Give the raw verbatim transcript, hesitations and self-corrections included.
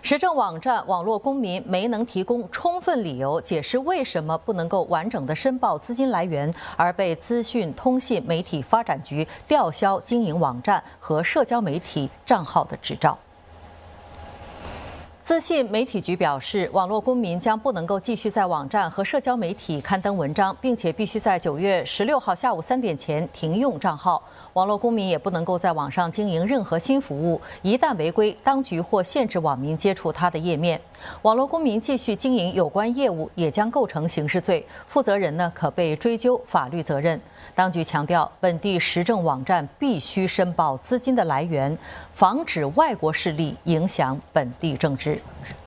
时政网站网络公民没能提供充分理由解释为什么不能够完整的申报资金来源，而被资讯通信媒体发展局吊销经营网站和社交媒体账号的执照。 资信媒体局表示，网络公民将不能够继续在网站和社交媒体刊登文章，并且必须在九月十六号下午三点前停用账号。网络公民也不能够在网上经营任何新服务，一旦违规，当局或限制网民接触他的页面。网络公民继续经营有关业务，也将构成刑事罪，负责人呢可被追究法律责任。当局强调，本地时政网站必须申报资金的来源，防止外国势力影响本地政治。